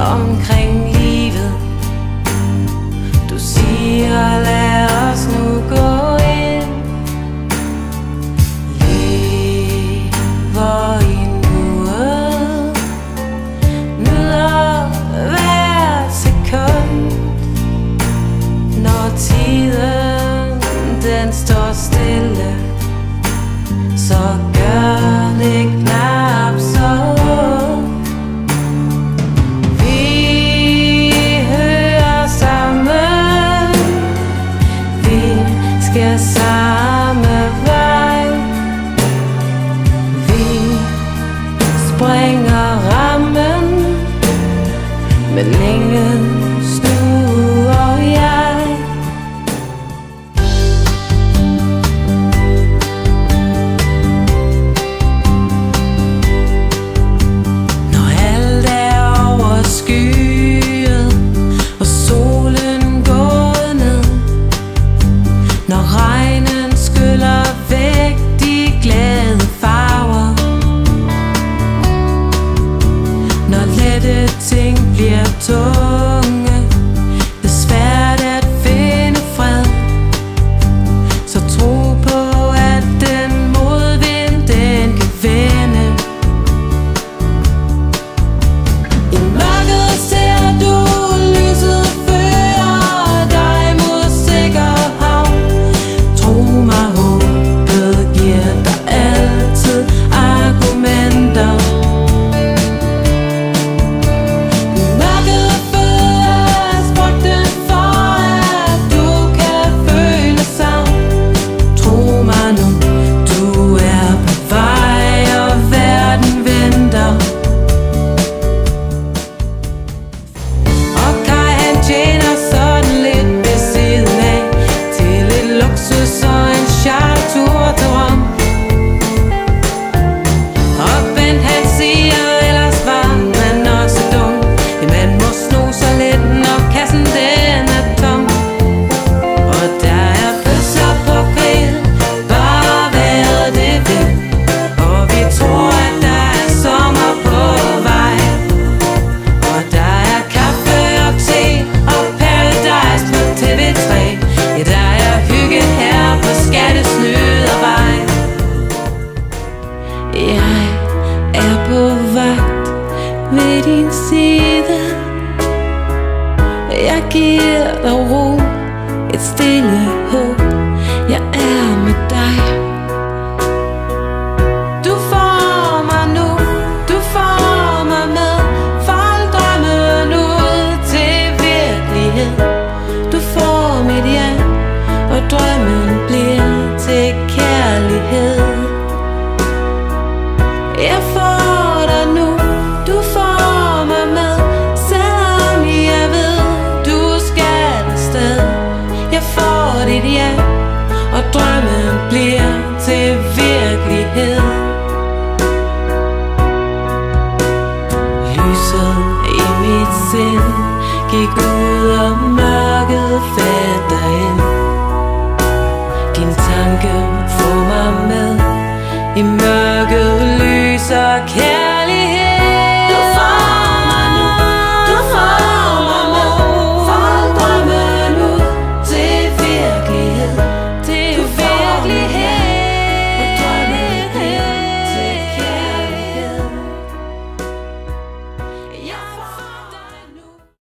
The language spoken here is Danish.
omkring livet. Du siger, lad os nu gå ind. Lever i nuet, nyder hver sekund. Når tiden den står stille, så gør det knap så ondt. Vi hører sammen, vi skal samme vej. Vi springer rammen, men ingen du og jeg. Skyet og solen går ned, når regnen skyller væk de glade farver, når lette ting bliver tunge, det er svært at finde fred, så tro på at den modvind den kan vende. Jeg er på vagt ved din side. Jeg giver dig ro, et stille håb. Jeg er med dig. Du får mig nu, du får mig med. Fold drømmen ud til virkelighed. Du får mit ja, og drømmen bliver til kærlighed. Jeg får dig nu, du får mig med, selvom jeg ved, du skal afsted. Jeg får dit ja, og drømmen bliver til virkelighed. Lyset i mit sind gik ud, og mørket fandt dig ind. Din tanke får mig med, i mørket lyser kærlighed.